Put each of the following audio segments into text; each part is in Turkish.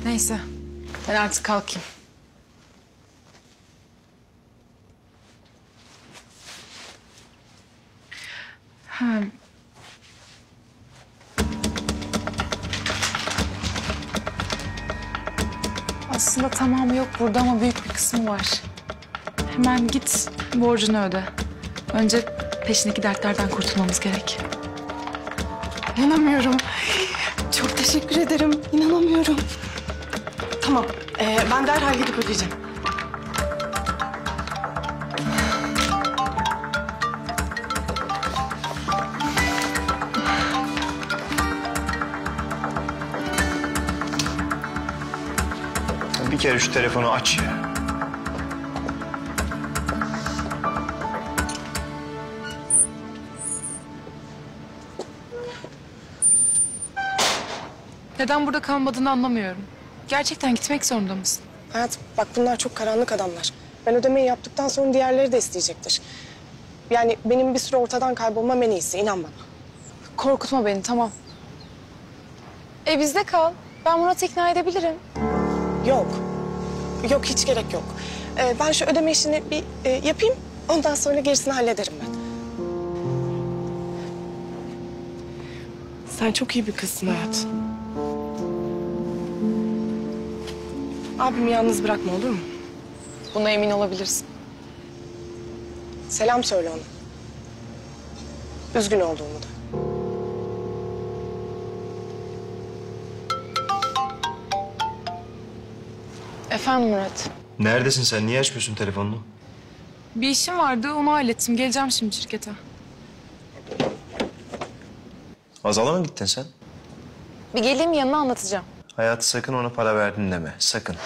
Neyse. Ben artık kalkayım. Ha. Aslında tamamı yok burada ama büyük bir kısmı var. Hemen git borcunu öde. Önce peşindeki dertlerden kurtulmamız gerek. İnanamıyorum. Çok teşekkür ederim. İnanamıyorum. Tamam. Ben derhal gidip ödeyeceğim. Bir kere şu telefonu aç ya. Neden burada kalmadığını anlamıyorum. Gerçekten gitmek zorunda mısın? Hayat bak bunlar çok karanlık adamlar. Ben ödemeyi yaptıktan sonra diğerleri de isteyecektir. Yani benim bir süre ortadan kaybolmam en iyisi, inan bana. Korkutma beni, tamam. Bizde kal. Ben Murat'ı ikna edebilirim. Yok. Yok, hiç gerek yok. Ben şu ödeme işini bir yapayım. Ondan sonra gerisini hallederim ben. Sen çok iyi bir kızsın Hayat. Abimi yalnız bırakma, olur mu? Buna emin olabilirsin. Selam söyle ona. Üzgün olduğumu da. Efendim Murat. Neredesin sen? Niye açmıyorsun telefonunu? Bir işim vardı, onu hallettim. Geleceğim şimdi şirkete. Azal'a mı gittin sen? Bir geleyim yanına anlatacağım. Hayatı sakın ona para verdin deme. Sakın.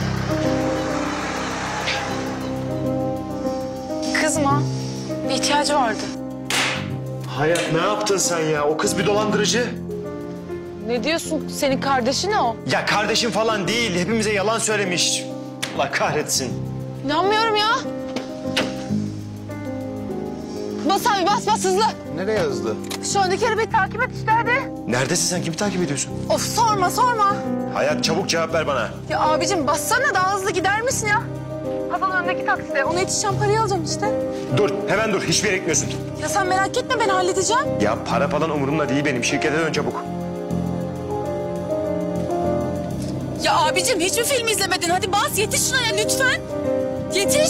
Kızma. Bir ihtiyacı vardı. Hayat ne yaptın sen ya? O kız bir dolandırıcı. Ne diyorsun? Senin kardeşin o. Ya kardeşim falan değil. Hepimize yalan söylemiş. Allah kahretsin. İnanmıyorum ya. Bas abi bas hızlı. Nereye hızlı? Şu öndeki arabayı takip et işte hadi. Neredesin sen? Kimi takip ediyorsun? Of sorma. Hayat çabuk cevap ver bana. Ya abicim bassana daha hızlı gider misin ya? Hazal öndeki takside. Ona yetişeceğim parayı alacağım işte. Dur, hemen dur. Hiçbir yere gitmiyorsun. Ya sen merak etme ben halledeceğim. Ya para falan umurumda değil benim. Şirkete dön çabuk. Ya abicim hiç mi film izlemedin? Hadi bas yetiş şuna ya lütfen. Yetiş.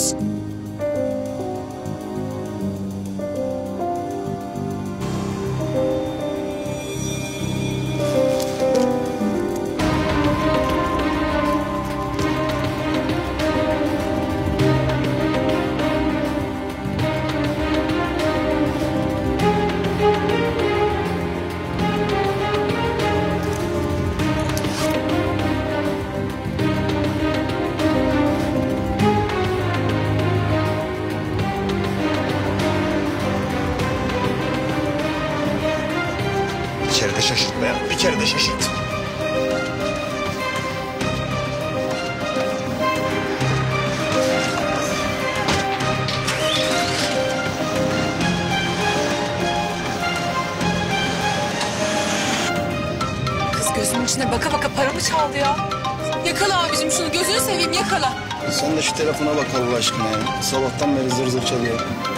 Bir kere de şaşırtma ya. Bir kere de şaşırt. Kız gözümün içine baka baka paramı çaldı ya. Yakala abicim şunu gözünü seveyim yakala. Sen de şu telefona bak Allah aşkına ya. Sabahtan beri zır zır çalıyor.